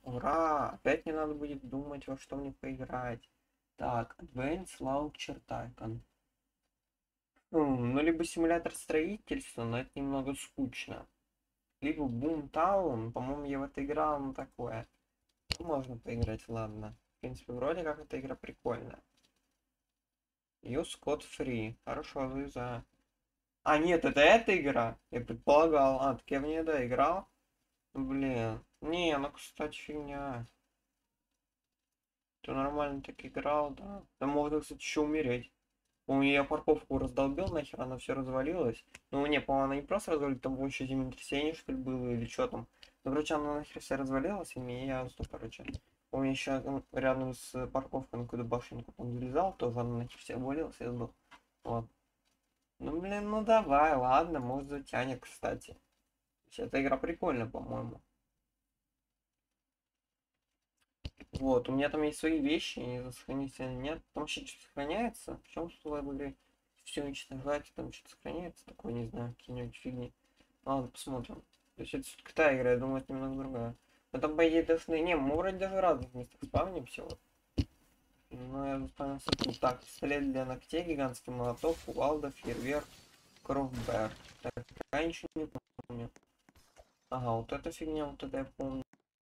Ура! Опять не надо будет думать, во что мне поиграть. Так, Advanced Launcher Tycoon. Ну, либо симулятор строительства, но это немного скучно. Либо Boomtown, по-моему, я в это играл, но такое. Можно поиграть, ладно. В принципе, вроде как эта игра прикольная. Use Code Free. Хорошо, залезаю. А, нет, это эта игра? Я предполагал. А, так я в нее, да, играл. Блин. Не, ну, кстати, фигня. Ты нормально так играл, да? Там можно, кстати, еще умереть. Помню, я парковку раздолбил, нахер она все развалилась. Ну, не, по-моему, она не просто развалилась, там еще землетрясение, что ли, было, или что там. Ну, короче, она нахер вся развалилась, и я сдох, короче. Помню, еще рядом с парковкой на какую-то башенку там залезал, тоже она нахер вся обвалилась, и я сдох. Вот. Ну, блин, ну давай, ладно, может затянет, кстати. Эта игра прикольная, по-моему. Вот, у меня там есть свои вещи, не сохранится или нет. Там вообще что-то сохраняется. В чем что в игре? Все уничтожать, там что-то сохраняется, такое, не знаю, какие-нибудь фигни. Ладно, посмотрим. То есть это все-таки та игра, я думаю, это немного другая. Но там, по идее, должны... Не, мы вроде даже в разных местах спавнимся, вот. Но я заспавнился тут. Так, пистолет для ногтей, гигантский молоток, кувалда, фейерверк, кровбер. Так, я ничего не помню. Ага, вот эта фигня, вот это я помню.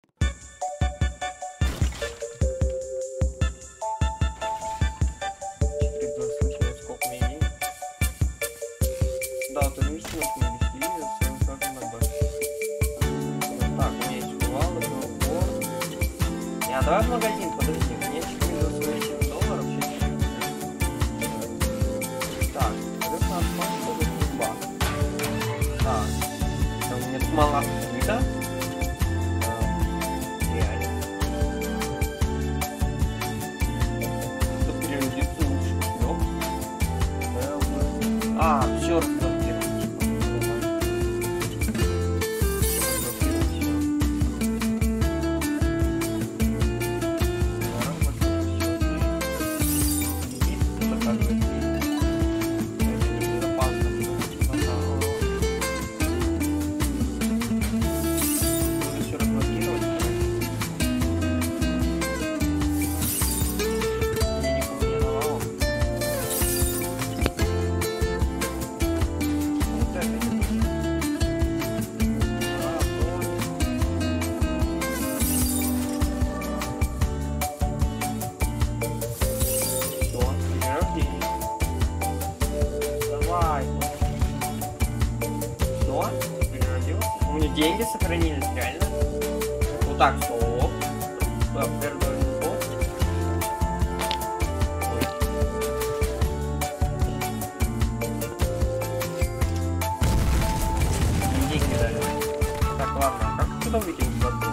Да, вот это вместе нужно вести своим шагом на Б. Так, у меня есть кувалда, кровбор. Не, а давай в магазин, подожди, мне еще за свои $7 сейчас. Так, это надо смотреть, это труба. Так, там у меня тут мало открыто. Реально. Тут переродиться лучше. Ёп. А, все разблокировать. Деньги сохранились, реально. Вот так, стоп. Деньги дали. Так, ладно, а как туда выкинуть воду?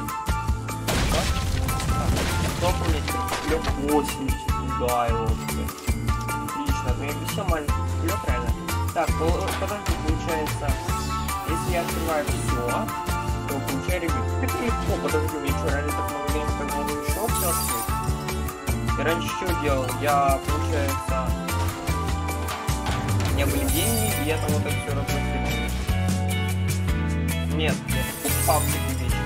Стоп, у меня теперь 80. Да, его. Отлично, но я без все маленький кулек, реально. Так, подожди, получается... Если я открываю все, то получаю ребят. Это легко, подожди, мне что, реально так много времени, как надо еще все открыть? Я раньше что делал? Я, получается, у меня были деньги, и я там вот это все разблокировал. Нет, я покупал такие вещи.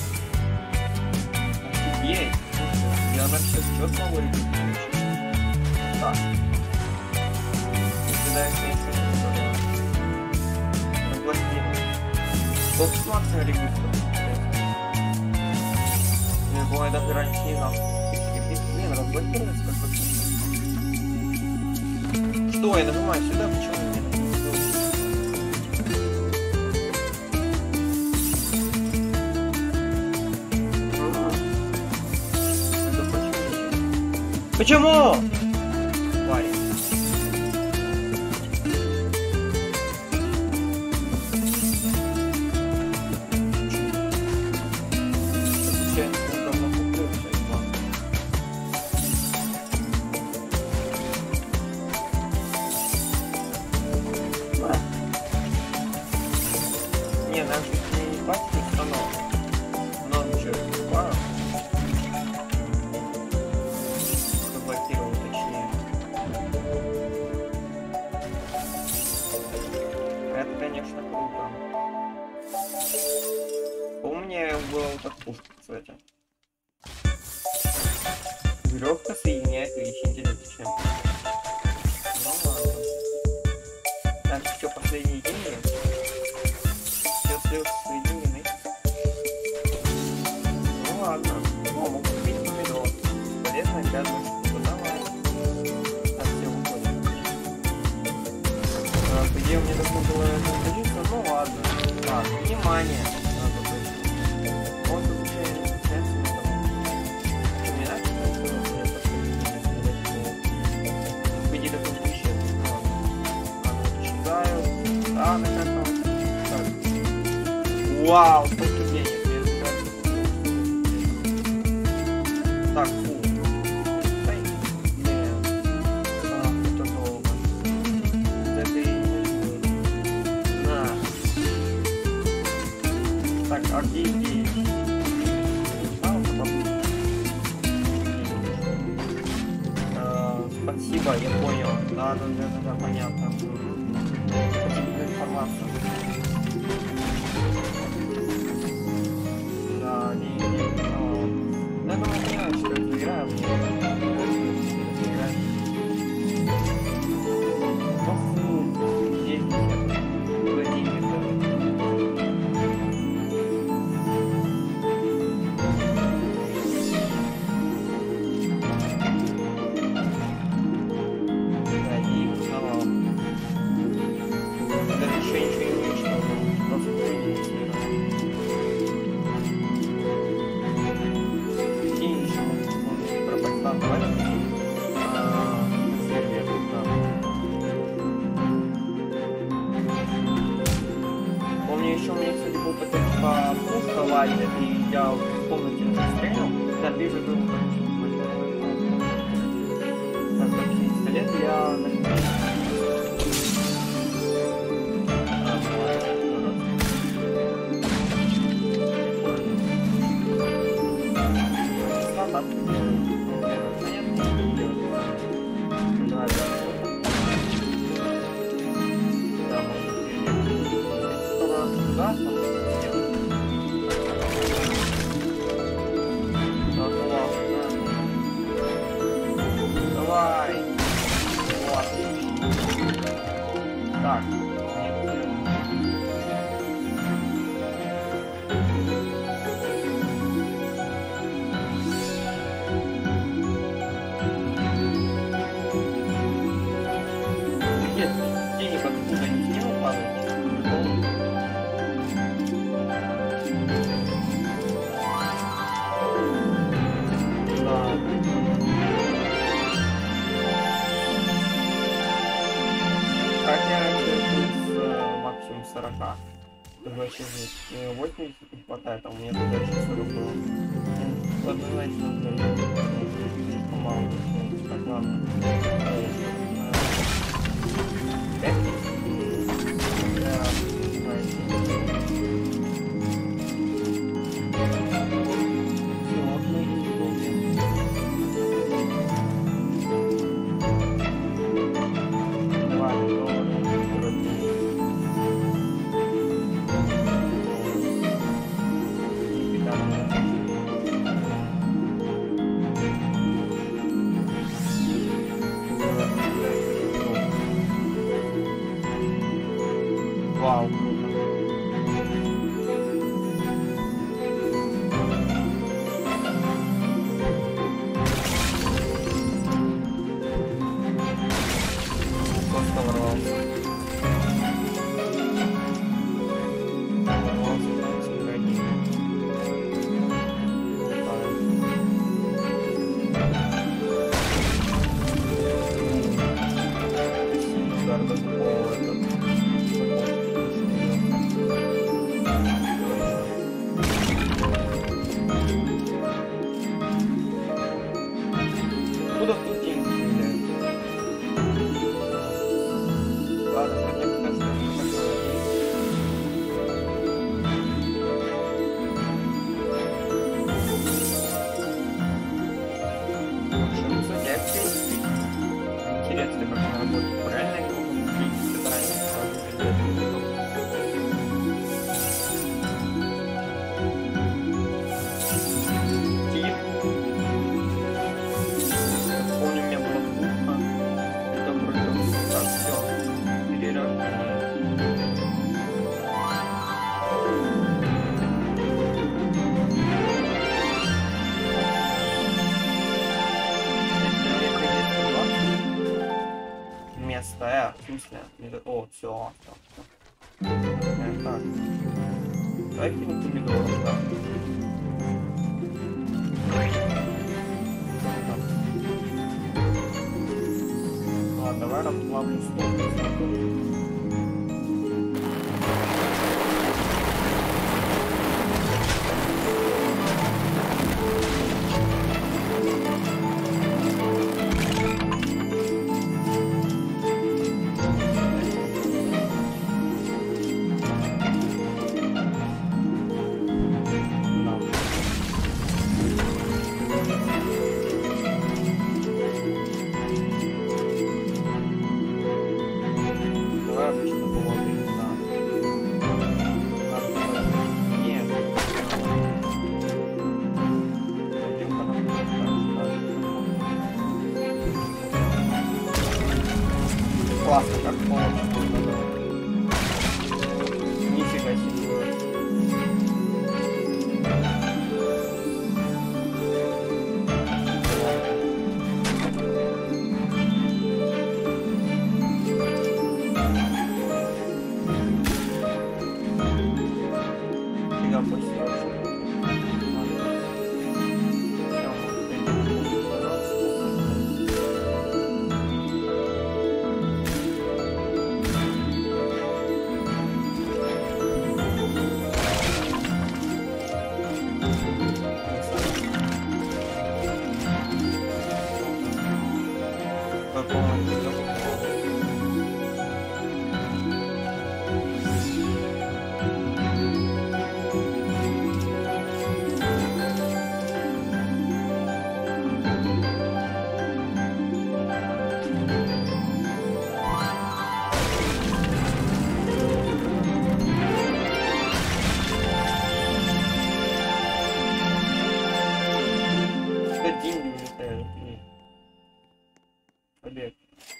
Офигеть! Я на все что смогу ребят получить. Так. Сюда я все Сколько максимум регистров? Не бывает, даже раньше не знал. Блин, разблокировать как-то. Что, я нажимаю сюда, почему мне не Почему? Парень. Было так пушка, кстати. Веревка соединяет вещи. Интересно, чем? Ну ладно. Так, все, последние деньги. Все слезы соединены. Ну ладно. О, могу купить помидор. Полезно, грязно. Давай. Так, все, уходим. По идее, мне должно было садиться. Ну ладно. Так, внимание. Надо быть. Вот тут уже не надо, пойди до тут еще. Читаю. Да, на каком. Вау, сколько денег. Так, фу. Дай. Нет. Это долго. Это и на. Так, а где идеи? Спасибо, я понял. Да, понятно. Спасибо за информацию. Да, я думаю, понимаю, что это игра, мне играть. Здесь было деньги. Еще у меня, кстати, был патент по пушка лазит, и я в комнате стрелял, да, ближе был так, пистолет для... Давай. Вот. Так. Нет, денег откуда не сниму, падает. Как я с максимум 40? Это вообще здесь 80 не хватает, а у меня туда еще 40 было. Ладно, значит, слишком мало. Так, ладно. Вау. смысле? О, все. Так. Давай кинем помидоров, да. Ладно, давай расплавлю стол. Классно, как холодно. Нифига себе. Фига посидел. Деньги улетают. Побег.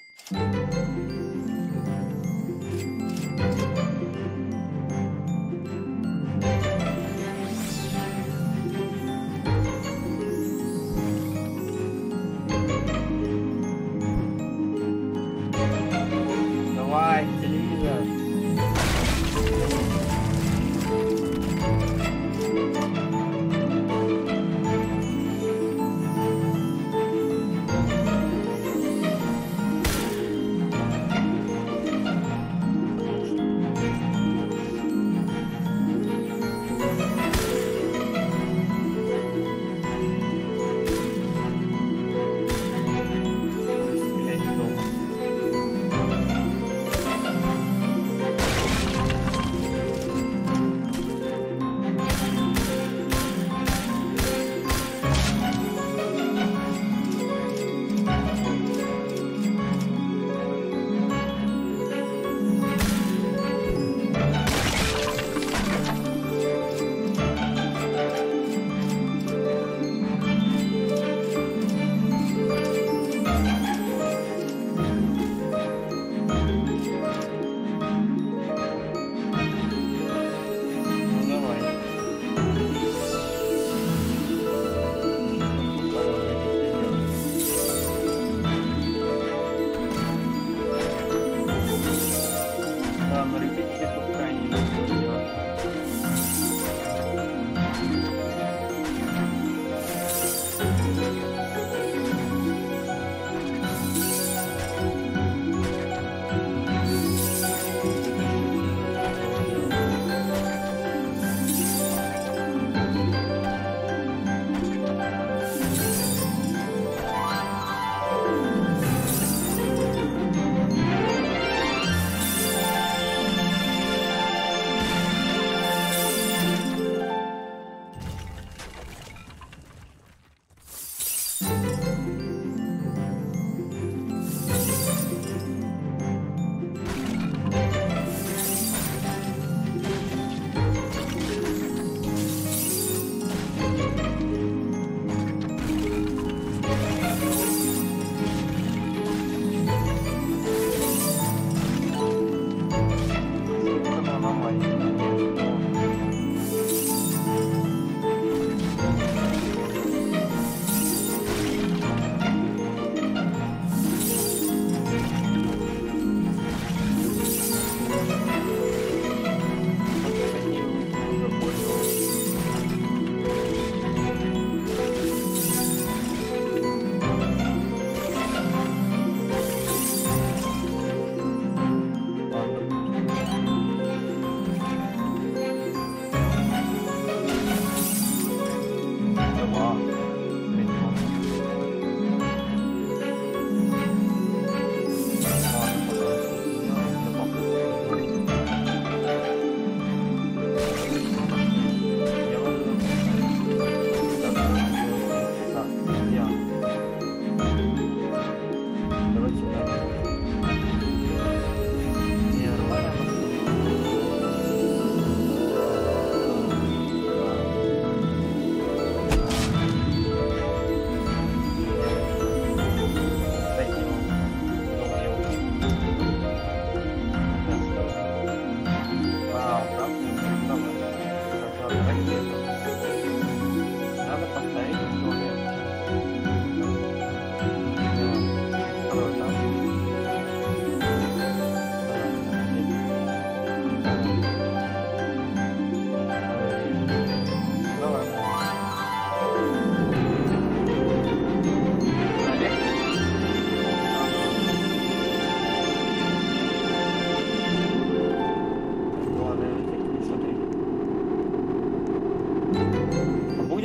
Давай, телевизор.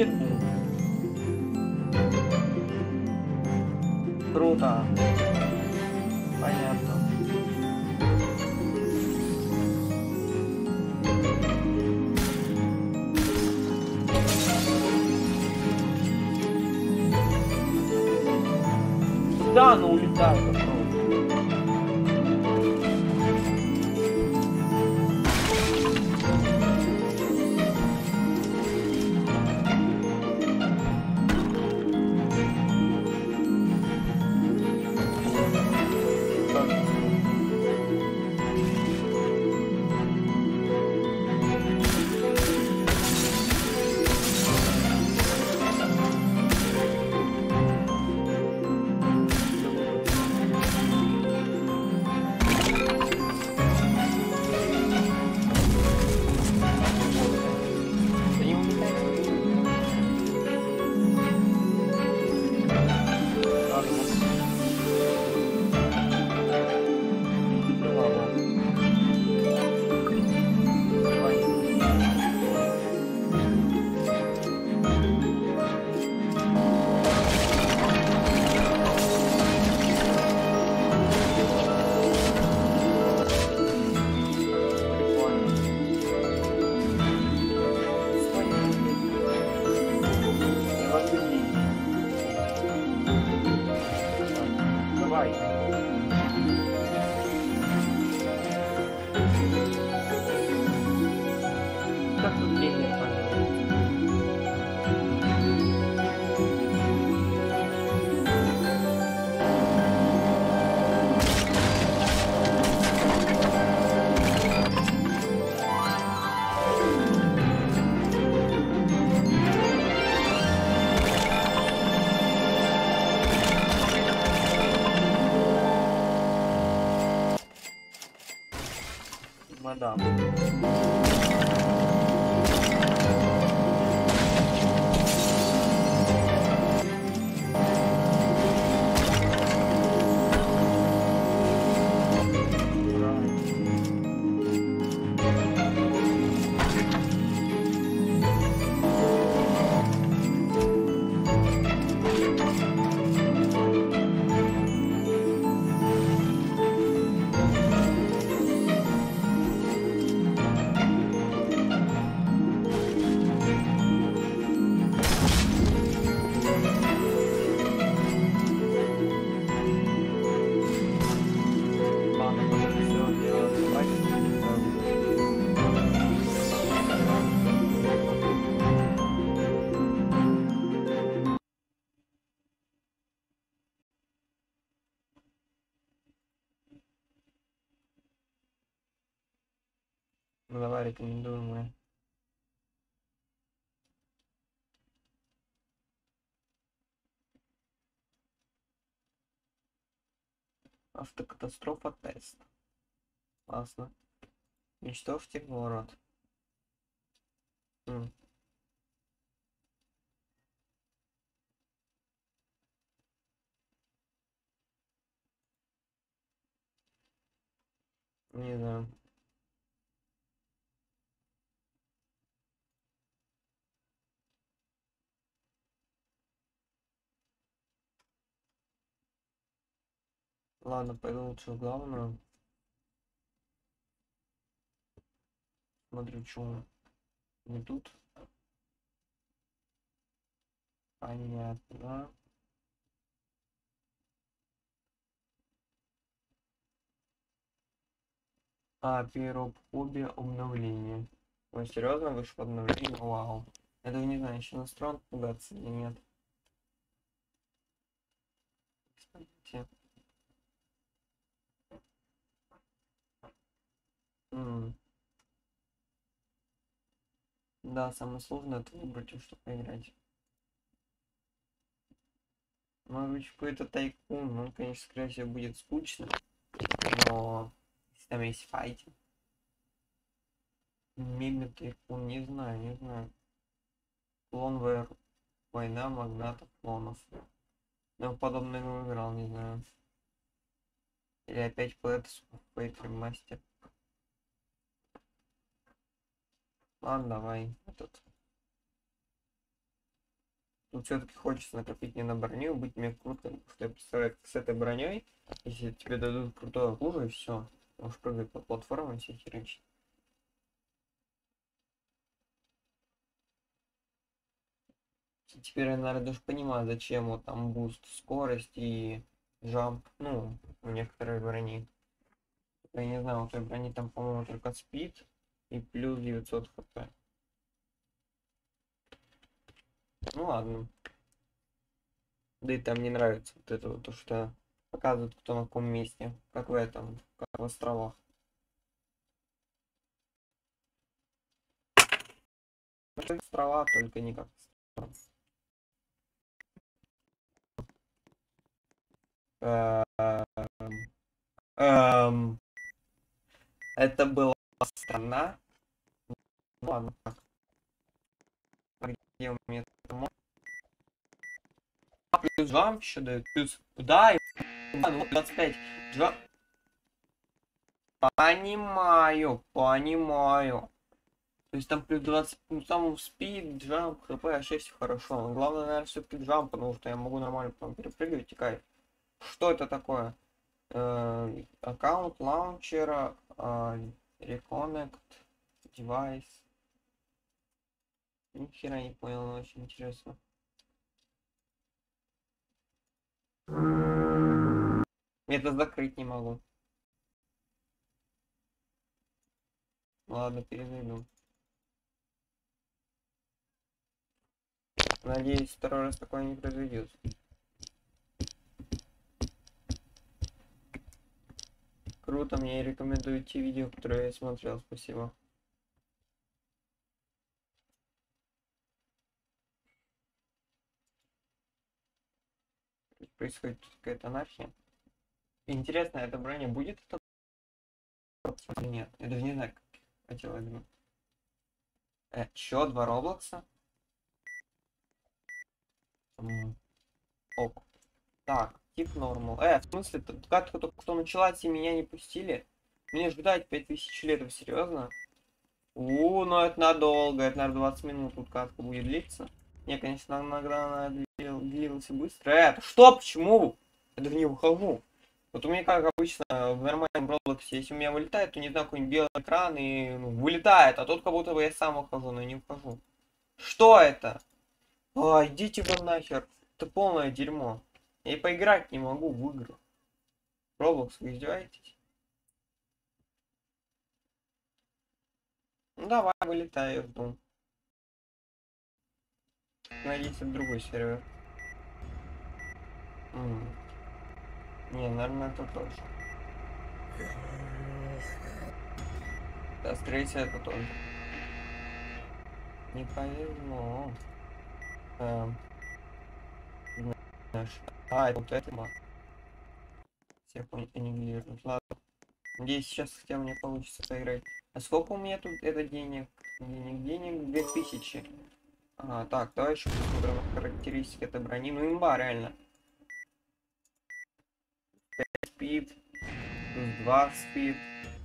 будет Doom. Круто. Понятно. Да, ну улетает просто. Мадам. Ну давай, рекомендуемые. Автокатастрофа тест. Классно. Уничтожьте город. Не знаю. Ладно, пойду лучше в главную. Смотрю, что не тут. Понятно. Пирофобия обновление. Ой, серьезно вышло обновление? Вау. Я даже не знаю, еще настроен пугаться или нет. Кстати. Да, самое сложное это выбрать, во что поиграть. Может быть, какой-то тайкун, он, конечно, скорее всего, будет скучно, но если там есть файтинг. Мега тайкун, не знаю, не знаю. Клонвер, война магнатов клонов. Но подобное не играл, не знаю. Или опять Плэдс, Мастер. Ладно, давай этот. Тут все-таки хочется накопить не на броню, быть мне крутым. Потому что я представляю, как с этой броней, если тебе дадут крутое оружие, все. Можешь прыгать по платформам, все херачить. Теперь я, наверное, даже понимаю, зачем вот там буст скорость и джамп, ну, у некоторых брони. Я не знаю, у той брони там, по-моему, только спид и плюс 900 хп. Ну ладно. Да и там не нравится вот это вот, то, что показывают, кто на каком месте, как в этом, как в островах. Ну, как острова, только не как острова. Эм, это была страна. Ну ладно, так. Где у меня там? Плюс джамп еще дают, плюс да, и ну, 25 джамп. Понимаю, понимаю. То есть там плюс 20, ну там спид, джамп, хп, вообще все хорошо. Но главное, наверное, все-таки джамп, потому что я могу нормально потом перепрыгивать и кайф. Что это такое? Аккаунт лаунчера, Reconnect, девайс. Ни хера не понял, но очень интересно. Это закрыть не могу. Ладно, перезайду. Надеюсь, второй раз такое не произойдет. Круто, мне рекомендуют те видео, которые я смотрел, спасибо. Происходит какая-то анархия. Интересно, эта броня будет это или нет? Я даже не знаю, как хотелось бы. Еще 2 Роблокса. Ок. Так, тип нормал. В смысле, катка только кто началась и меня не пустили? Мне ждать 5000 лет, вы серьезно? Ну это надолго, это, наверное, 20 минут тут катка будет длиться. Не, конечно, иногда она длилась быстро. Что? Почему? Я даже не выхожу. Вот у меня, как обычно, в нормальном Роблоксе, если у меня вылетает, то не знаю, какой-нибудь белый экран и вылетает, а тут как будто бы я сам ухожу, но не ухожу. Что это? Идите вы нахер. Это полное дерьмо. Я и поиграть не могу в игры. Роблокс, вы издеваетесь? Ну давай, вылетай, я жду. Надеюсь, это другой сервер. Не, наверное, это тоже. Да, скорее всего, это тоже. Не повезло. Знаешь. Это вот это ма. Всех аннигилируют. Ладно. Надеюсь, сейчас хотя бы мне получится поиграть. А сколько у меня тут это денег? Денег 2000. Так, давай еще посмотрим на характеристики этой брони. Ну, имба, реально. 5 спид, плюс 2 спид,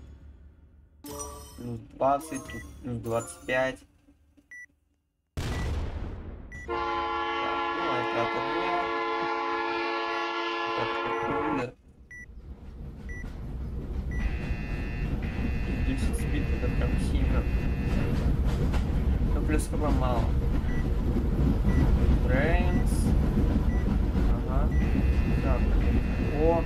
плюс 20, плюс 25. Ну, это от меня. Это 10 спид, это прям сильно. Ну, плюс хп мало. Brains. Ага. Так, о.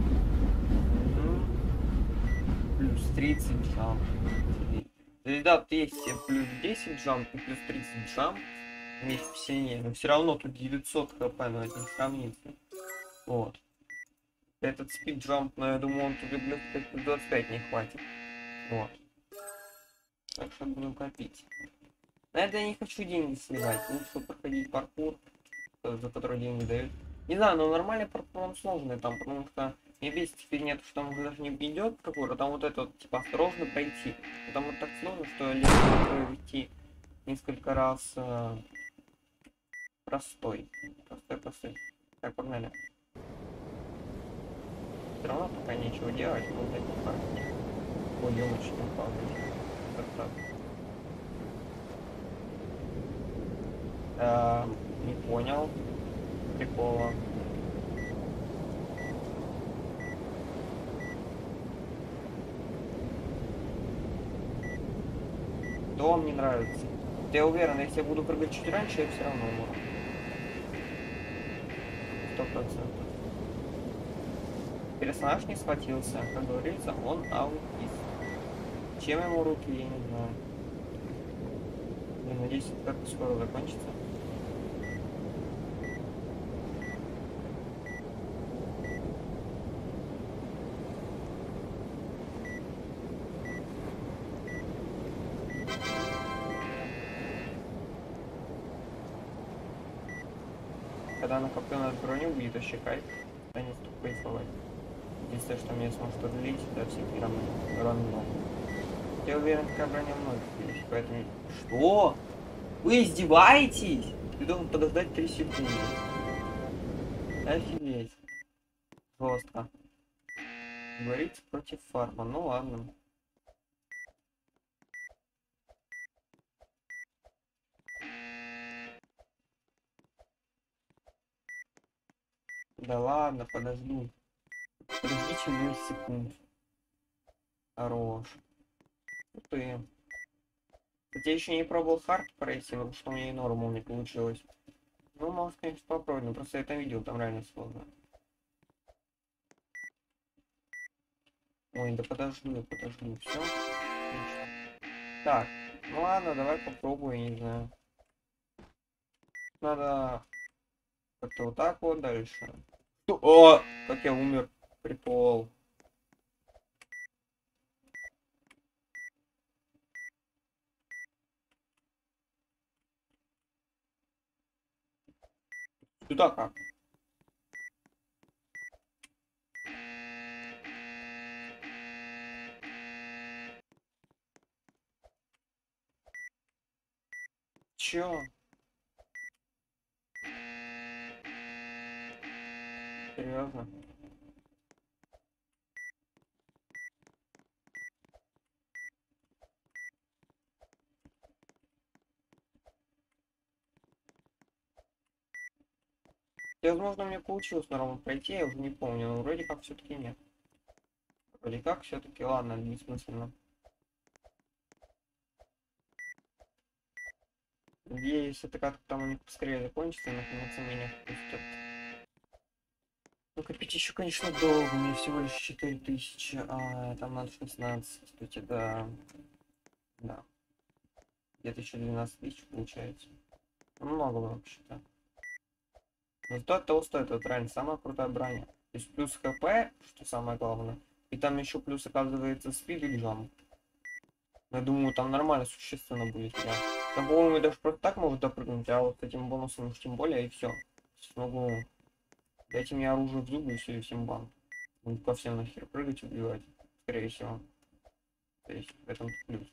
Плюс 30 джамп. Да, вот есть плюс 10 джамп и плюс 30 джамп. Вместе сильнее. Но все равно тут 900 хп, но это не сравнится. Вот. Этот спид джамп, но я думаю, он тут и плюс 25 не хватит. Вот. Так что будем копить. На это я не хочу деньги сливать. Лучше проходить паркур, за который деньги дают. Не знаю, но нормальный паркур он сложный там, потому что мне бесит теперь нет, что он даже не идет паркур, а там вот это вот, типа, осторожно пройти. И там вот так сложно, что легко идти несколько раз простой. Простой. Так, погнали. Все равно пока нечего делать, вот эти парки. Ой, елочки упал. Так. Не понял прикола. То вам не нравится. Я уверен, если я буду прыгать чуть раньше, я все равно умру. 100%. Персонаж не схватился, как говорится, он аутист. Чем ему руки, я не знаю. Я надеюсь, это как-то скоро закончится. Когда накопленная броню будет вообще кайф, станет кайфовать. Единственное, что мне сможет отлить, это всякие рандом. Я уверен, такая броня многих есть, поэтому... Что? Вы издеваетесь? Ты должен подождать 3 секунды. Офигеть. Жестко. Говорится против фарма. Ну ладно. Да ладно, подожду. Подождите 0 секунд. Хорош. Ты. Кстати, я еще не пробовал хард пройти, потому что у меня и нормал не получилось. Ну, может, конечно, попробовать, но просто я это видел, там реально сложно. Ой, да подожду, все. Так, ну ладно, давай попробуем, я не знаю. Надо как-то вот так вот дальше. О, как я умер. Прикол. Сюда как? Чё? Серьезно? И, возможно, мне получилось нормально пройти, я уже не помню, но вроде как все-таки нет. Вроде как все-таки, ладно, бессмысленно. Надеюсь, это как-то там у них поскорее закончится, и наконец меня впустят. Ну, копить еще, конечно, долго, у меня всего лишь 4000, а там надо 16, кстати, да. Да. Где-то еще 12 тысяч получается. Ну, много вообще-то. Но зато от того стоит, это реально самая крутая броня. То есть плюс хп, что самое главное. И там еще плюс оказывается спид и джамп. Я думаю, там нормально существенно будет. Там, по-моему, даже просто так может допрыгнуть, а вот с этим бонусом уж тем более, и все. Смогу. Дайте мне оружие в зубы, и все, и всем бан. Буду по всем нахер прыгать, убивать. Скорее всего. То есть в этом плюс.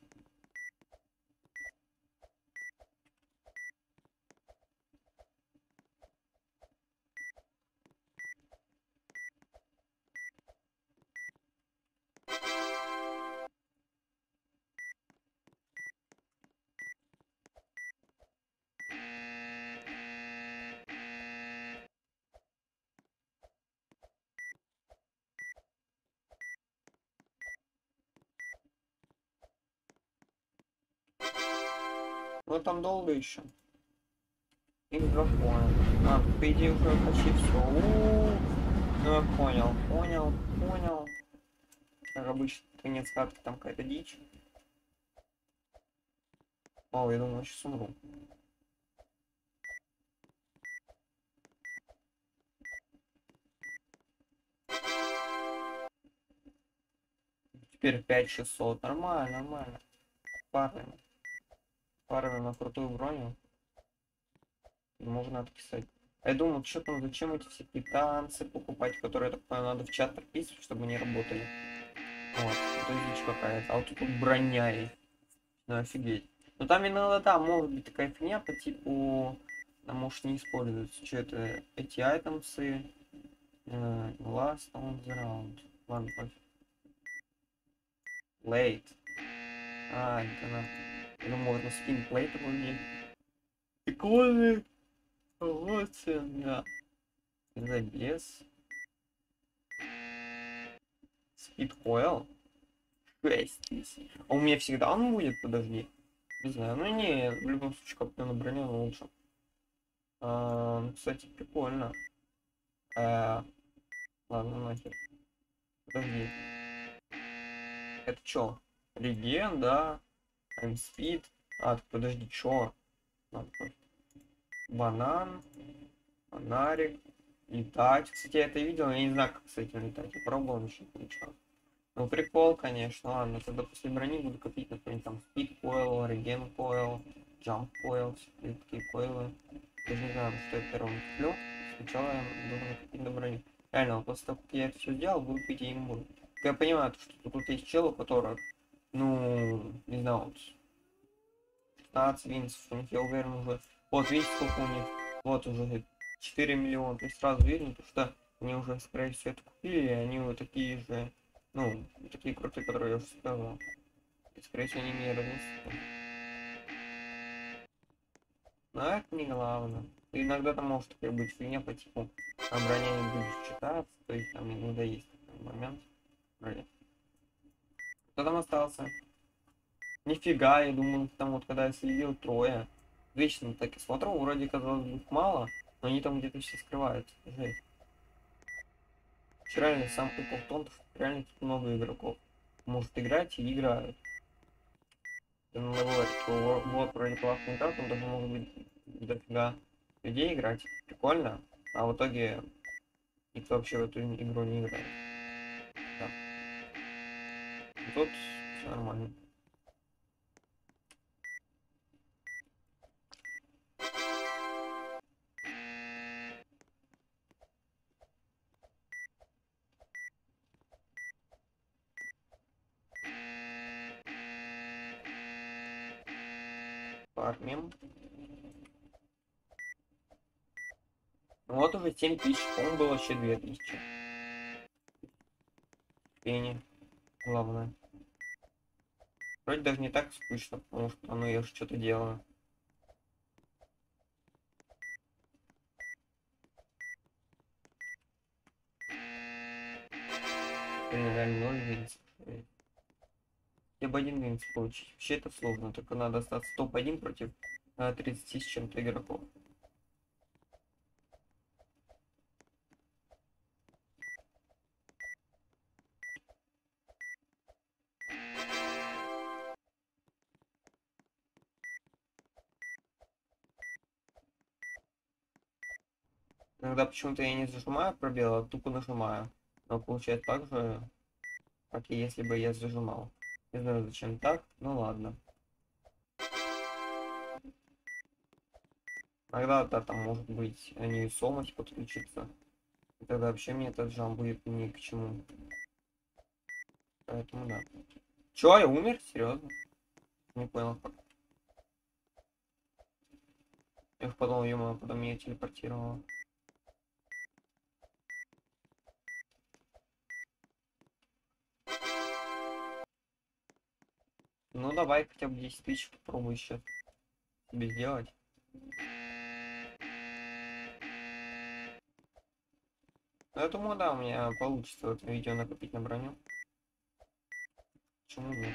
Ну там долго еще. Их дракона. А, по идее уже почти все. Ну я понял. Как обычно, конец катки там какая-то дичь. О, я думаю, сейчас умру. Теперь 5600. Нормально. Парами. Парами на крутую броню. Можно откисать. Я думал, что там, зачем эти всякие танцы покупать, которые, так понимаю, надо в чат подписывать, чтобы они работали. Вот, это дичь какая-то. А вот тут броня есть. Ну офигеть. Ну там иногда, да, может быть такая фигня по типу... Она может не используется. Что это? Эти айтемсы. Last on the round. Ладно, пофиг. Late. А, это на... Я думаю, можно скин плейт вроде. Прикольный. Вот да. Забес. Спидкойл. 6000. А у меня всегда он будет, подожди. Не знаю, ну не, в любом случае копье на броню лучше. Кстати, прикольно. Ладно, нахер. Подожди. Это чё? Реген, да? Speed. Подожди, чё? Банан. Фонарик. Летать. Кстати, я это видел, я не знаю, как с этим летать. Я пробовал, ничего. Ну, прикол, конечно. Ладно, тогда после брони буду копить, например, там Speed Coil, Regen Coil, Jump Coil, всякие такие койлы. Даже не знаю, что я первым куплю. Сначала я должен накопить на броню. Реально, вот после того, как я это все сделал, буду пить и иммун. Я понимаю, что тут есть челы, у которых, ну, не знаю, вот 15 винсов, у них, я уверен, уже, вот, видите, сколько у них, вот уже 4 миллиона, то есть сразу видно, то, что они уже, скорее всего, это купили, и они вот такие же, ну, такие крутые, которые я уже сказал. И, скорее всего, они мне разнесут. Но это не главное. И иногда там может такая быть фигня по типу, там броня не будет считаться, то есть там иногда есть такой момент. Вроде. Кто там остался? Нифига, я думаю, там вот когда я следил трое. Вечно так и смотрю, вроде казалось бы их мало, но они там где-то все скрываются. Жесть. Реально сам прикол в том, что реально тут много игроков. Может играть и играют. Надо говорить, что вот вроде классный игра, там даже может быть дофига людей играть. Прикольно. А в итоге никто вообще в эту игру не играет. Да. И тут все нормально. Фармим. Вот уже 7000, по-моему, было еще 2000. Пени. Главное. Вроде даже не так скучно, потому что ну я же что-то делаю. Реально 0 винс. Хотя бы один винс получить. Вообще это сложно, только надо остаться топ-1 против 30 с чем-то игроков. Иногда почему-то я не зажимаю пробел, а тупо нажимаю. Но получается так же, как и если бы я зажимал. Не знаю зачем так, ну ладно. Иногда да, там может быть невесомость подключится. И тогда вообще мне этот жам будет ни к чему. Поэтому да. Чё, я умер? Серьезно? Не понял как. Я подумал, ё потом меня телепортировало. Ну давай хотя бы 10 тысяч попробуй еще себе сделать. Ну, я думаю, да, у меня получится в этом видео накопить на броню. Почему нет?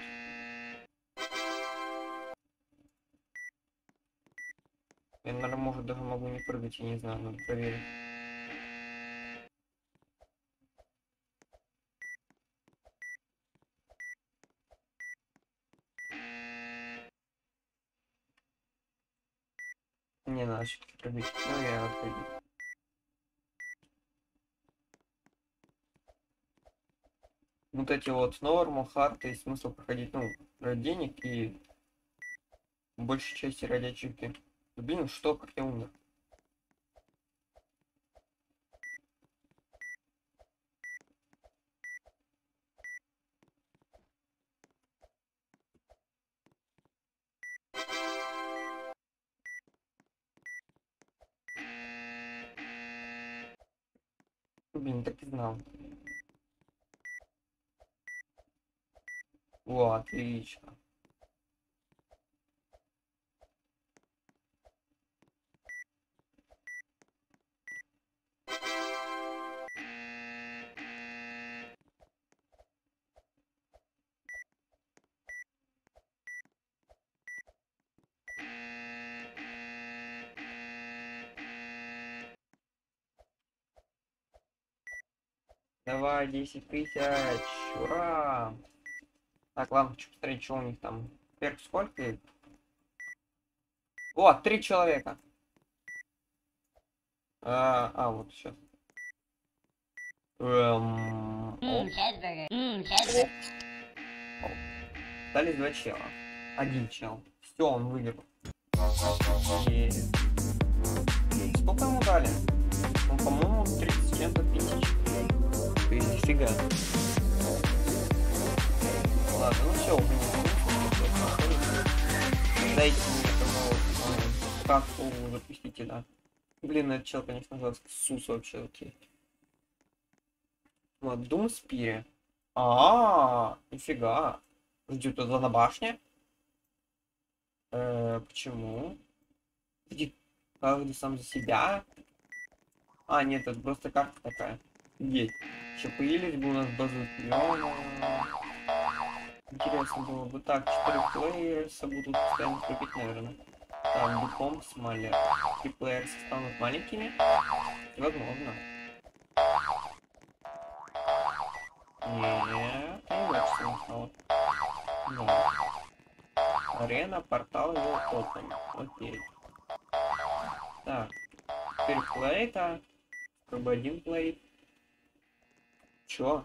Я, наверное, может даже могу не прыгать, я не знаю, надо проверить. Не надо все-таки прыгать. Ну, я отпрыгну. Вот эти вот нормал, хард, есть смысл проходить, ну, ради денег и большей части ради ачивки. Блин, что, как я умер? Блин, так и знал. О, отлично. Давай, 10 тысяч. Ура! Так, ладно, хочу посмотреть, что у них там. Перк сколько? О, 3 человека. Вот сейчас. Остались 2 чела. 1 чел. Все, он выиграл. И... Сколько ему дали? Ну, по-моему, 30 с чем-то тысяч. То есть нифига. Ладно, ну все, дайте мне карту запустите, да. Блин, этот чел, конечно, жесткий. Сус вообще, окей. Вот, Doom Спири. Нифига. Ждет это на башне? Почему? Где каждый сам за себя? Нет, это просто карта такая. Есть. Еще появились бы у нас базы. Интересно было бы. Так, 4 плеерса будут постоянно крутить, наверное. Там биком с Мали. 3 плеерса станут маленькими. Возможно. Нет, не больше не стало. Но. Арена, портал и топом. Окей. Так. 4 плейта. Как бы 1 плейт. Чё?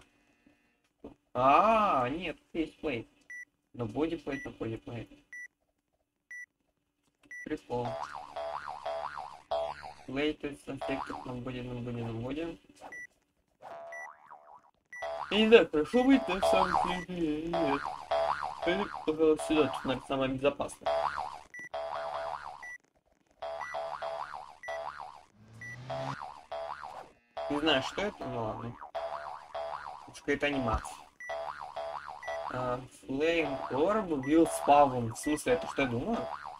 Нет, есть плейт. Но бодиплейт, на бодиплейт. Прикол. Плейты с эффектом на боди. Я не знаю, хорошо быть на самом деле. Нет. Пойди, пожалуйста, сюда, тут, наверное, самое безопасное. Не знаю, что это, но ладно. Это какая-то анимация. Flame Orb will spawn. В смысле, это что я думаю?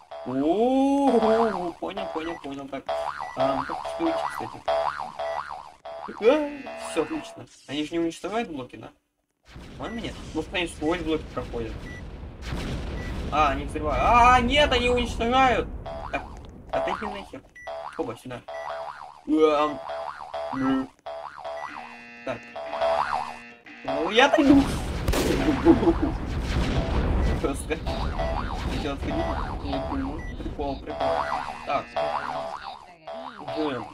Понял. Так, как что идти, кстати? Все отлично. Они же не уничтожают блоки, да? По-моему, нет. Может, они сквозь блоки проходят. Они взрывают. Нет, они уничтожают. Так, отойди нахер. Оба сюда. Так. Ну, я пойду. Жестко. Хотел отходить. Прикол. Так. Ждем.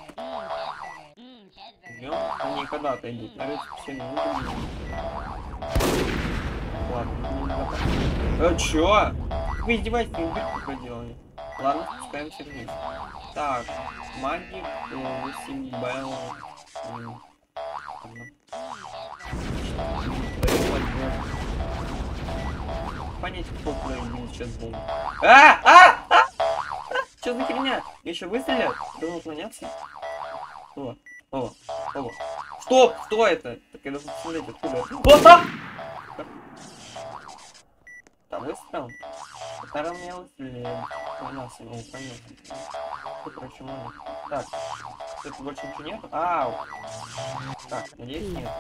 Никогда отойдут. Наверное, все минуты. Ладно. Чё? Вы издеваетесь, не дырку проделали. Ладно, спускаемся вниз. Так. Магик, 8 Белл. Понять, кто плей сейчас был. Что за херня? Еще выстрелят? Должен уклоняться? О. Стоп! Кто это? Так я должен посмотреть, откуда. Там выстрел? Второй мне выстрелили. Уклонялся, но уклонился. Короче, много. Так. Тут больше ничего нет? Так, надеюсь, нет.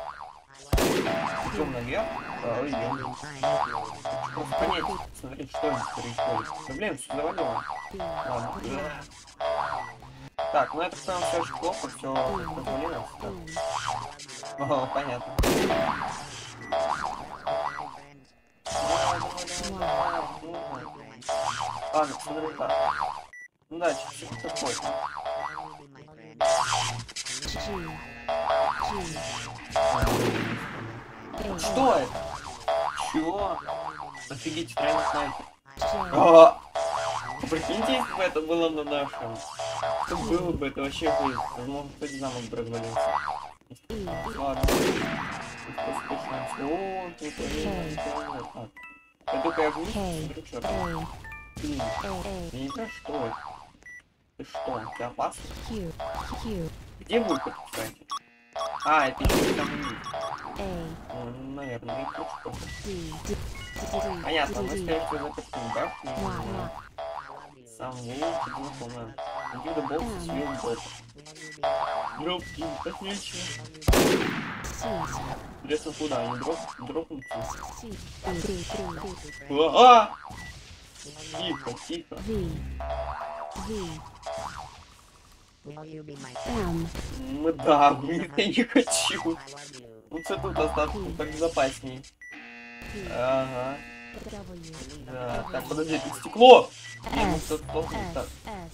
Идем наверх. Идем. Просто понять, смотреть, что здесь происходит. Да блин, все завалило. Ладно. Так, ну это в целом все очень плохо, все развалилось. Да. Понятно. Ладно, смотри так. Ну да, что-то такое. Что это? Чего? Офигеть, странный снайпер. Прикиньте, если бы это было на нашем. Что было бы, это вообще будет. Возможно, кстати, замок бы развалился. Ладно. Я только я вниз, смотрю, что это. Я не знаю, что это. Ты что, ты опасный? Где выход, кстати? Это еще там вниз. Наверное, и тут что-то. Понятно, мы, скорее всего, запустим башню. Сам волк, знакомая. Иди до бокса, съем бот. Дропки, отлично. Интересно, куда? Они дропнутся? Тихо. Да, нет, я не хочу. Лучше тут остаться, тут так безопасней. Ага. Да, так, подожди, тут стекло! Не, ну что так.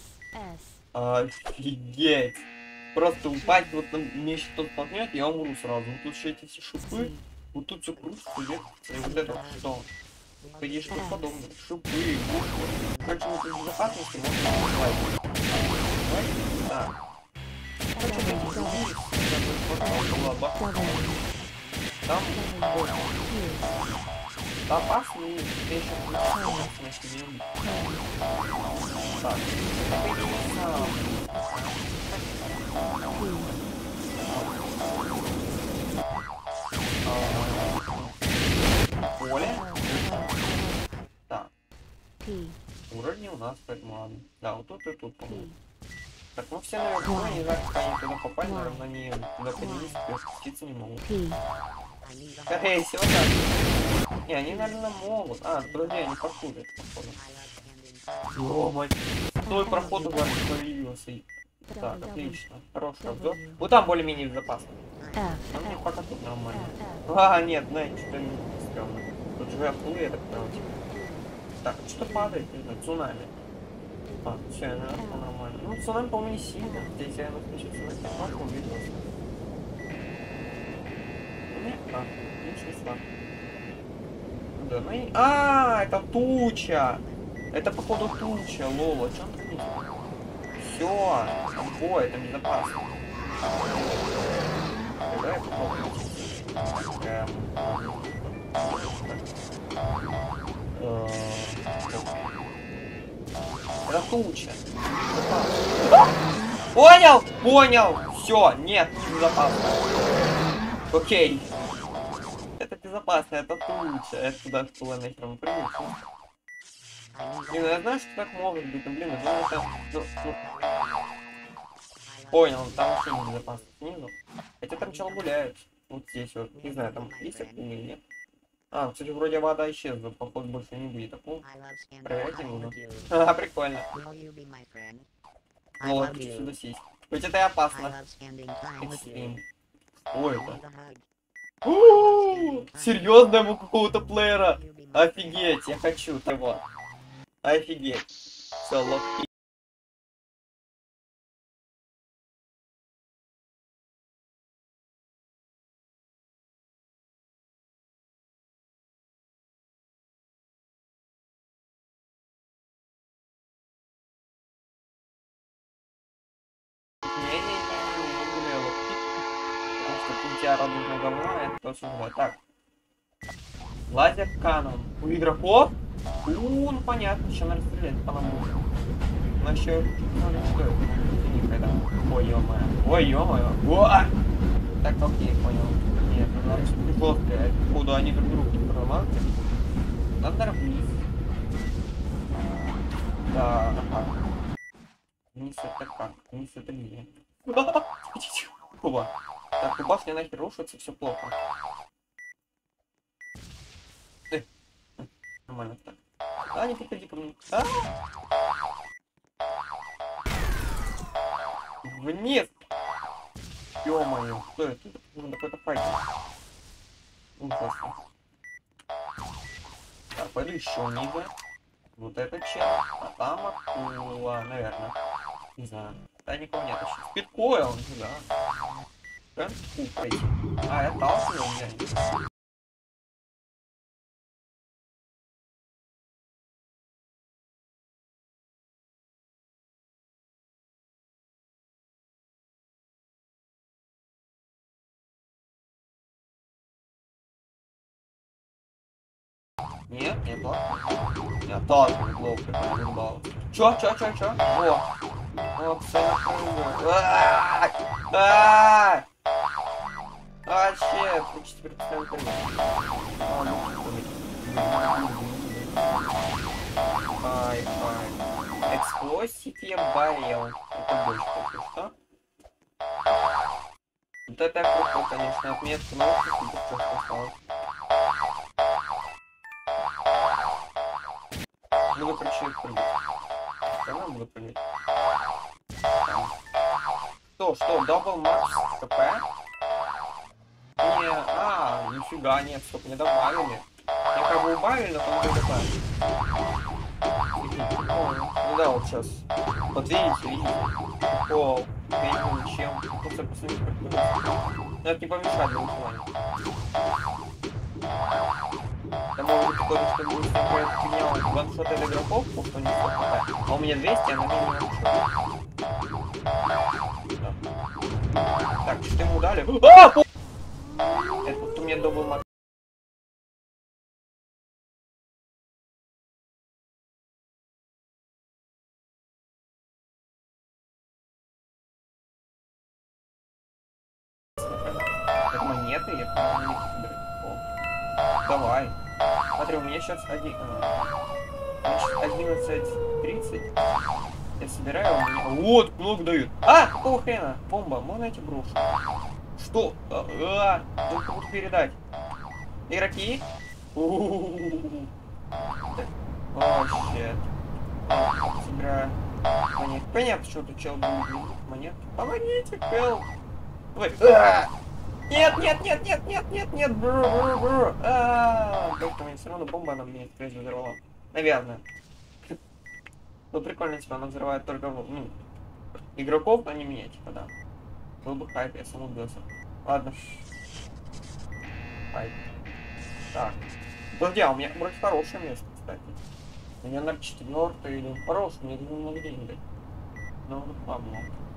Офигеть! Просто упасть, вот мне еще кто-то толкнет, я умру сразу. Вот тут еще эти все шипы, вот тут все крутится, вертится, и вот это вот что? По идее, что-то подобное. Шипы, буквы. Короче, вот из безопасности можно убивать. Так. Короче, это не живые, там опасный, ты еще не убить. Так, это не сам. Поле. Так. Уровни у нас ладно. Да, вот тут и тут, по-моему. Так, ну все наверху, я не знаю, как они туда попали, наверное, они туда поднялись, спуститься не могут. Скорее всего, так. Не, они, наверное, могут. А, подожди, они покурят, походу. О, мать. Твой проход у вас появился. Так, отлично. Хороший обзор. Вот там более-менее безопасно. А мне пока тут нормально. А, нет, знаете, что-то не стрёмно. Тут же отплыли, я так понял, типа. Так, что падает, не знаю, цунами. А, все, наверное, нормально. Ну, цунами, по-моему, не сильно. Здесь я включу цунами, можно увидеть. А, ничего себе. Да, ну и... А, это туча! Это, походу, туча, лол, о чем ты? Все, бой, это безопасно. Давай попробуем. Это туча. Понял? Понял! Все, нет, не безопасно. Окей. Это безопасно, это туча. Это туда в туле нахер прыгнуть. Блин, я знаю, что так может быть, но, блин, это... Ну. Понял, там вообще не безопасно снизу. Хотя там чел гуляет. Вот здесь вот. Не знаю, там есть или нет. А, кстати, вроде вода исчезла, походу больше не будет. Так, проверять не нужно. Ха, прикольно. Ну, вот, хочу сюда сесть. Хоть это и опасно. Экстрим. Ой, это. Серьезно, у какого-то плеера. Офигеть, я хочу того. Офигеть. Все, лок. Я радужное говно, это точно было. Так. Лазер канон. У игроков? Ну понятно, еще надо стрелять по нам. Но еще не стоит. Никогда. Ой, ё-моё. Ой, ё-моё. Так, окей, понял. Нет, ну надо не плохо стрелять. Походу они друг друга не проломают. Надо вниз. Да, ага. Вниз это как? Вниз это где? Оба. Так, у башни нахер рушится, все плохо. Нормально так. А, не приходи ко мне. А? Вниз! Ё-моё, что это? Нужно какой-то файт. Ужасно. Так, пойду еще ниже. Вот это чел. А там акула, наверное. Не знаю. Да никого нет еще. Спидкойл, да. Пройти. А, я толкнул, блин. Нет, не толкнул. Я толкнул, плохо, прикольно. Чё? О, а, щет, ты теперь постоянно ай. Эксплосив барел. Это больше только что. Вот это круто, конечно, отметка, но что осталось. Буду, короче, прыгать. Давай буду прыгать. Что? Дабл макс КП? Не, нифига, нет, стоп, не добавили. Я как бы убавили, но там не добавили. Ну да, вот сейчас. Вот видите. Пол. Видите, чем. Просто посмотрите, но это не помешает для выживания. Да может быть такое, что будет какая-то фигня, ваншот или игроков, потому что у них 100 хп. А у меня 200, а на меня не ваншот. Так, что ему дали? Это вот у меня дабл макс. Это монеты, я по-моему, не собираю. Давай. Смотри, у меня сейчас 11:30. Я собираю, у меня... Вот, много дают. Какого хрена? Бомба, можно эти брошу? Что? Только вот передать. Игроки? О, щет. Собираю монет. Понятно, что тут чел будет монет. Помогите, хелп. Ой. Нет. Бру. Только мне все равно бомба на мне взорвала. Наверное. Ну прикольно, если она взрывает только игроков, а не меня, типа, да. Был бы хайп, я сам убился. Ладно. Хайп. Так. Подожди, у меня вроде хорошее место, кстати. У меня на 4 или хорошее, мне много денег дать. Но ладно.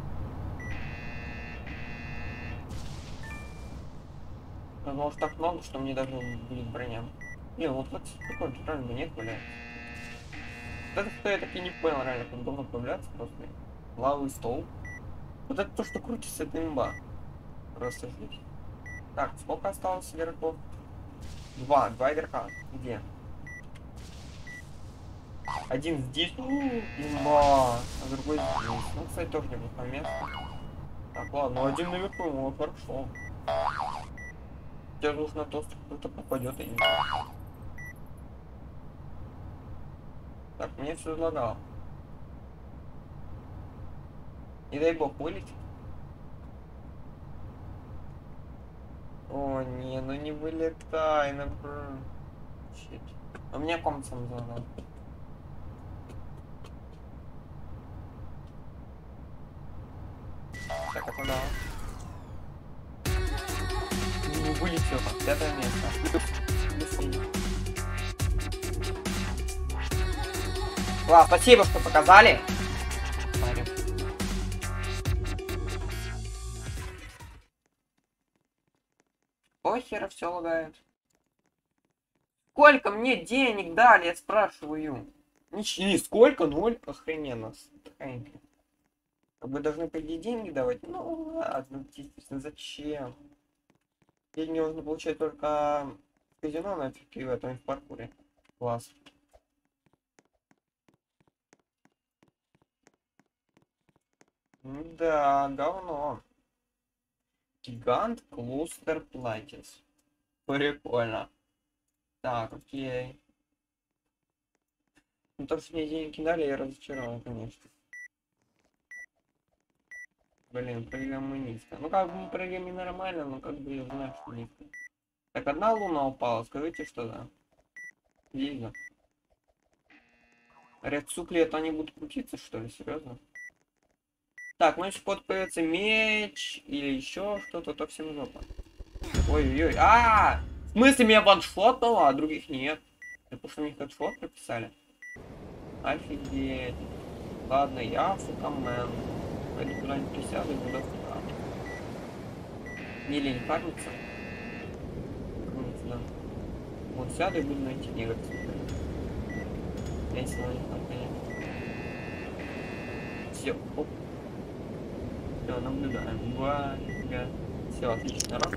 Потому что так много, что мне даже будет броня. Не, вот прикольно, тут реально нет валяется. Вот это что я таки не понял, реально, как давно появляться просто. Лавовый стол. Вот это то, что крутится, это имба. Просто жить. Так, сколько осталось игроков? Два игрока. Где? Один здесь. Имба. А другой здесь. Ну, кстати, тоже неплохое место. Так, ладно, один наверху, ну хорошо. Тебе нужно то, что кто-то попадет и не. Так, мне все излагало. Не дай бог вылетит. О, не, ну не вылетай, ну щит. У меня комната сам залагал. Так, это да. Не вылетело. 5-е место. Ладно, спасибо, что показали. Смотрим. Похер, все лагает. Сколько мне денег дали, я спрашиваю. Не сколько, 0, охрененно. Как бы должны, по идее, деньги давать. Ну ладно, естественно, зачем? Деньги можно получать только в казино, но и в этом, и в паркуре. Класс. Да, говно. Гигант Клустер Платис. Прикольно. Так, окей. Ну то, что мне денег не дали, я разочарован, конечно. Блин, прыгаем мы низко. Ну как бы мы прыгаем и нормально, но как бы я знаю, что низко. Так, одна луна упала, скажите, что да. Видно. Редсукли, это они будут крутиться, что ли, серьезно? Так, ну если вот появится меч или еще что-то, то всем жопа. Ой-ой-ой. В смысле меня ваншотнуло, а других нет? Это что, у них хедшот прописали? Офигеть. Ладно, я фукамен. Пойду куда-нибудь присяду и буду фукам. Или не фармится. Да. Вот сяду и буду найти игры. Если на них все, оп. Все, наблюдаем. Все, отлично. Раз.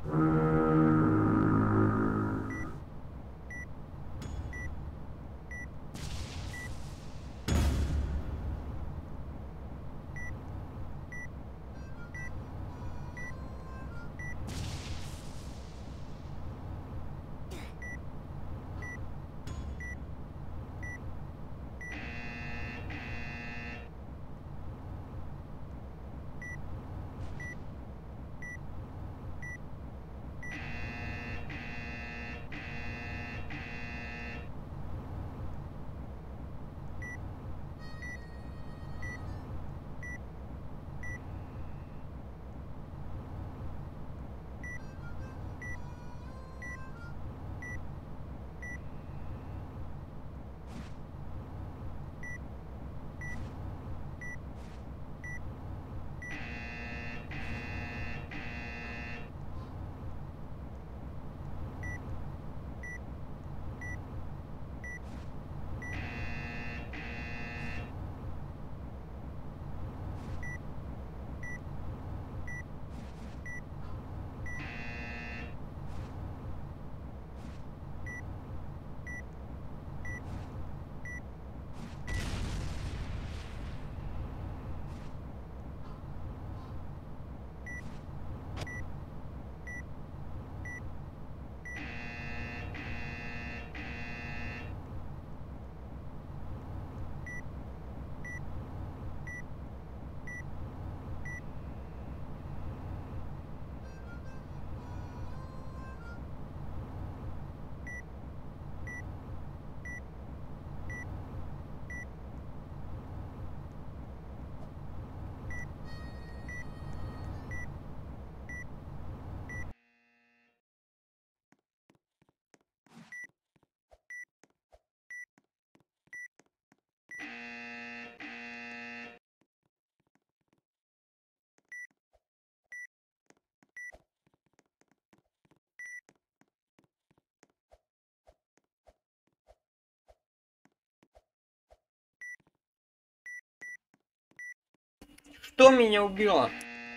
Что меня убило?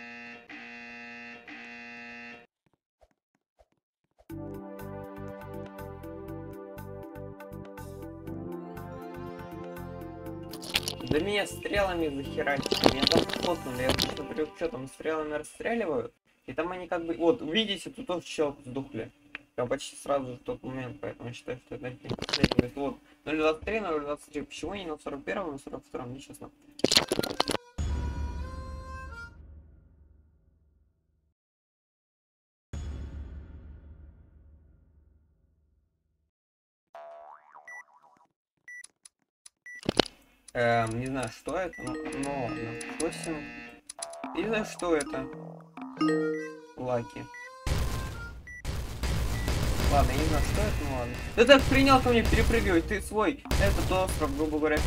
Да меня стрелами захерачили, меня там хлопнули, я посмотрю, что там стрелами расстреливают. И там они как бы... Вот, видите, тут тоже челку сдохли. Я почти сразу же в тот момент, поэтому считаю, что это не последний. Вот, 0.23, 0.23. Почему не на 41-м, на 42-м, нечестно. Не знаю, что это, но ладно. 8. Не знаю, что это. Лаки. Ладно, я не знаю, что это, ну ладно. Ты так принял ко мне перепрыгивать, ты свой этот остров, грубо говоря,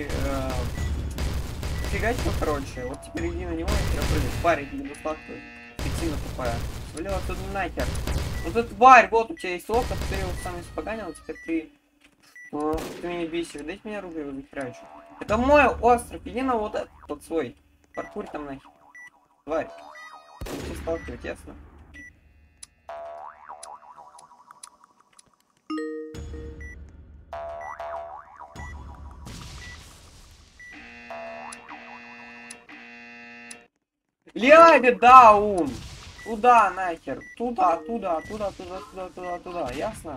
фигачил, короче. Вот теперь иди на него и перепрыгивай. Парень, не достаточно. Пятина тупая. Свалил отсюда нахер. Вот эта тварь, вот у тебя есть лодка, ты его сам испоганил, теперь ты... Ох, ты меня бесишь, дайте мне оружие, его захерачу. Это мой остров, иди на вот этот, тот свой. Паркур там нахер. Тварь. Не сталкивать, ясно? Ляби даун! Туда нахер. Туда, ясно?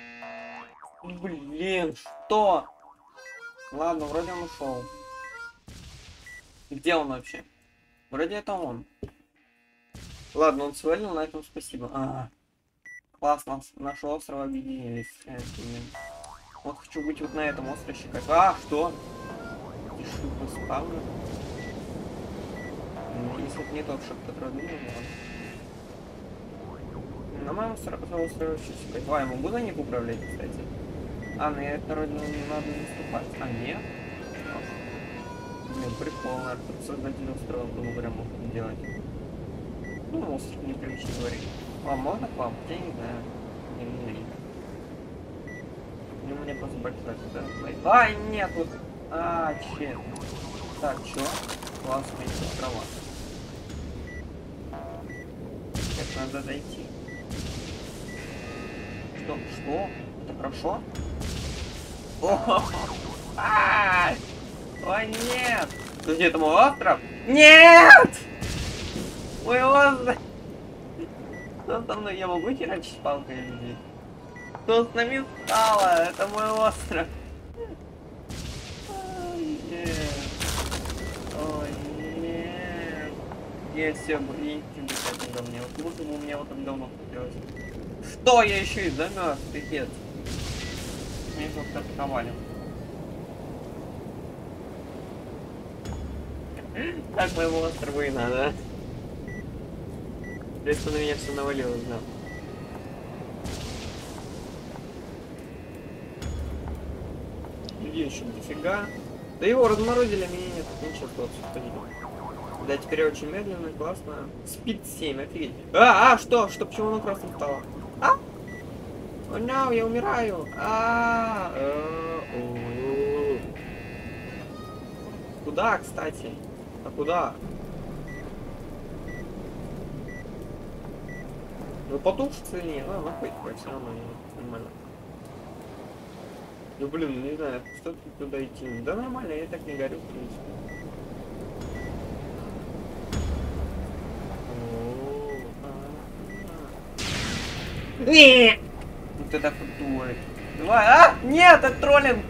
Блин, что? Ладно, вроде он ушел. Где он вообще? Вроде это он. Ладно, он свалил, на этом спасибо. Классно, наши острова объединились. Вот хочу быть вот на этом острове. Что? Тише, спавнер. Если это не тот шаг, который думал, на моем острове чуть-чуть. Я могу на них управлять, кстати? На это вроде не надо наступать. Нет? Блин, прикол, наверное, тут создатель острова, грубо говоря, мог это делать. Ну, остров не привычно говорить. Можно к вам? Я не знаю. Не. У меня просто большой, да? Нет, вот. Че. Так, чё? Классно, острова. Как надо дойти. Что? Что? Это хорошо? О! А! О, нет! Подожди, это мой остров? Нет! Мой остров! Что со мной? Я могу херачить палкой людей? Что с нами стало? Это мой остров. Ой, нет. Ой, нет. Я все, я не хочу быть в этом говне. Вот лучше бы у меня вот там говно случилось. Что? Я еще и замерз, пипец. Меня просто атаковали. Так моему острову и надо. Просто на меня все навалилось, да. Людей еще дофига. Да его разморозили, а меня нет. Ничего, тут сходили. Да, теперь я очень медленно, классно. Спид 7, офигеть. Что? Что? Почему оно красным стало? А? О, no, я умираю. Куда, кстати? А куда? Ну потушится или нет? Ну хоть все равно нормально. Ну блин, ну не знаю, что тут туда идти. Да нормально, я так не горю, в принципе. Нет! Ну ты так тупой. Давай, нет, это троллинг!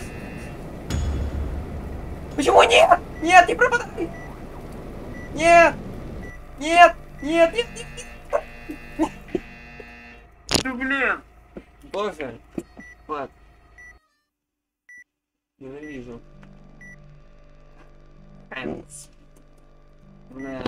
Почему нет? Нет, не пропадай! Нет! Нет! Нет! Нет! Нет! Нет! Да блин! Боже! Вот. Ненавижу. Hands. Да.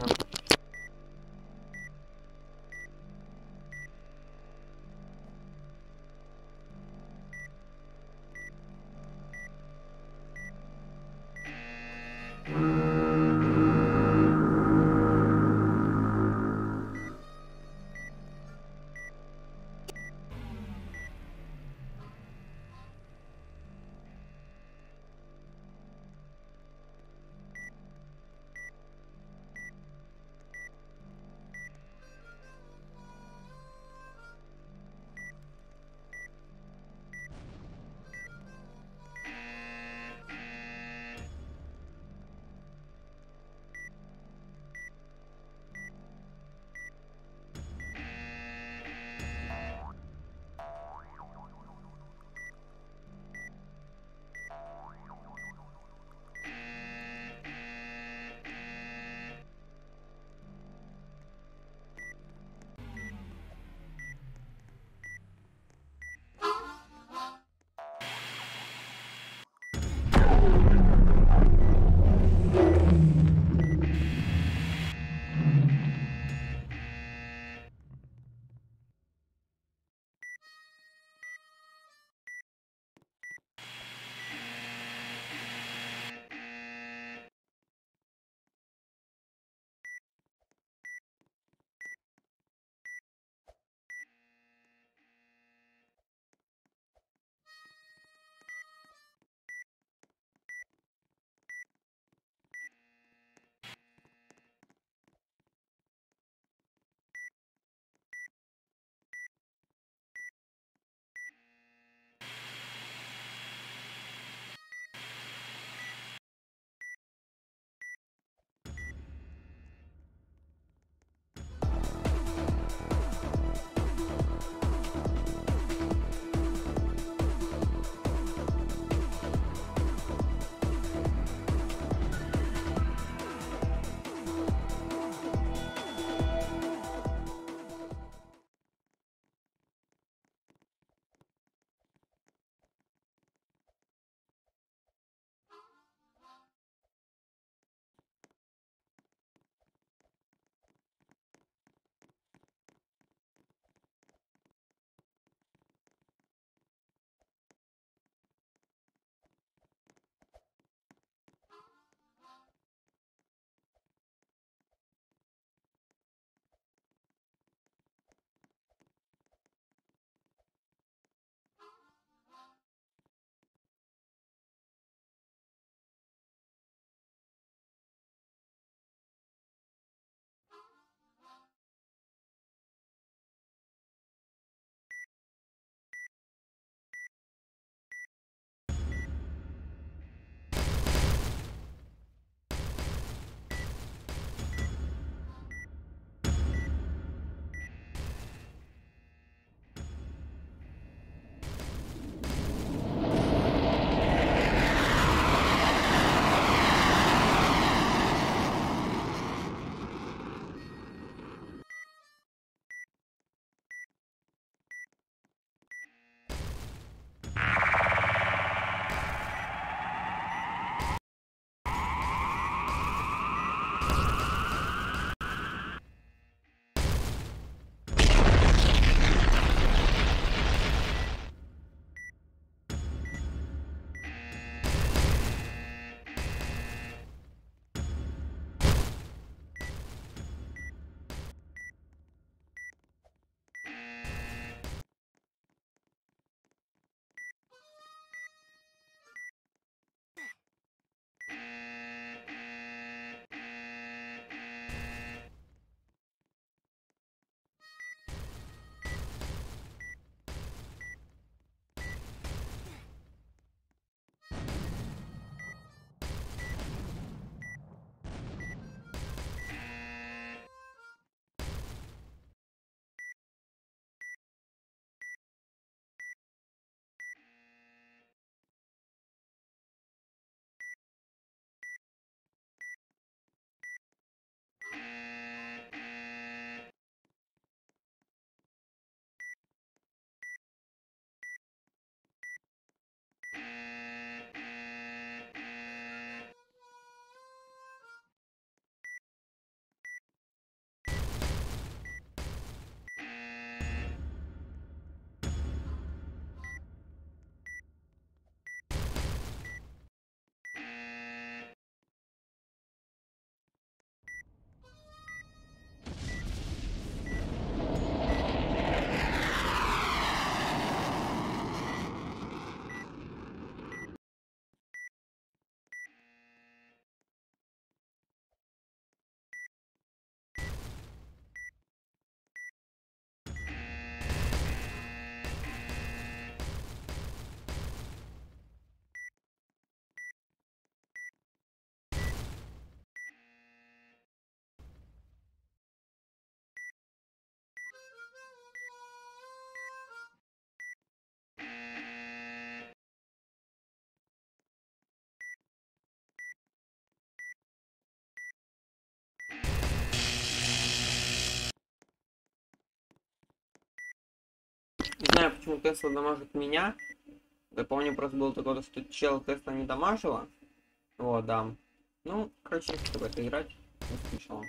Не знаю, почему Тесла дамажит меня. Я помню, просто было такое, что чел Тесла не дамажила. Вот, да. Ну, короче, чтобы это играть, наскучило.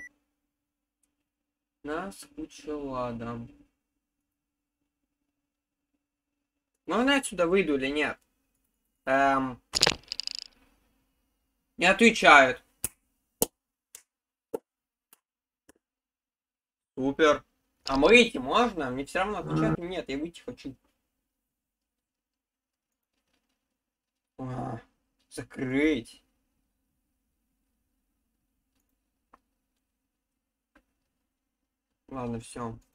Наскучило, да. Можно я отсюда выйду или нет? Не отвечают. Супер. А выйти можно? Мне все равно отвечают. Нет, я выйти хочу. А, закрыть. Ладно, все.